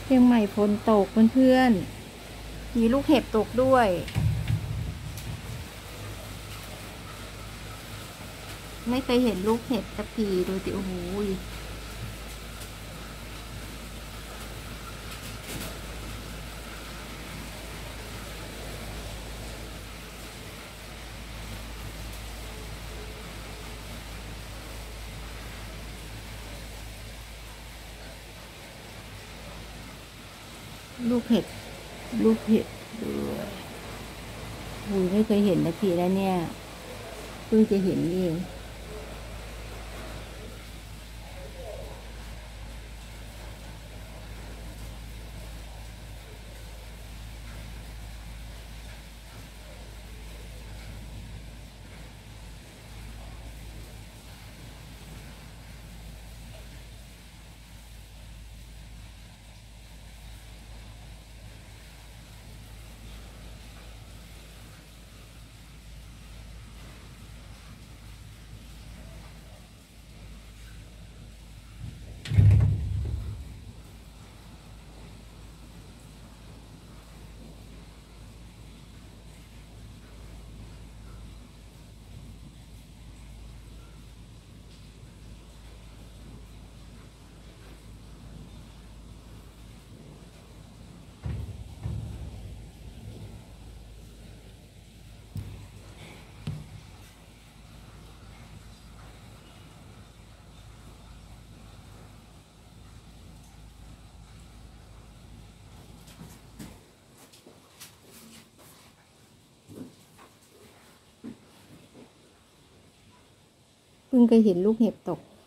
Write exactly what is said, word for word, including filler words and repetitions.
เชียงใหม่ฝนตกเพื่อนๆมีลูกเห็บตกด้วย ไม่เคยเห็นลูกเห็บสักทีดูสิโอ้โหลูกเห็บลูกเห็บด้วยโอ้ยไม่เคยเห็นสักทีแล้วเนี่ยเพิ่งจะเห็นเองเพิ่งเคยเห็นลูกเห็บตก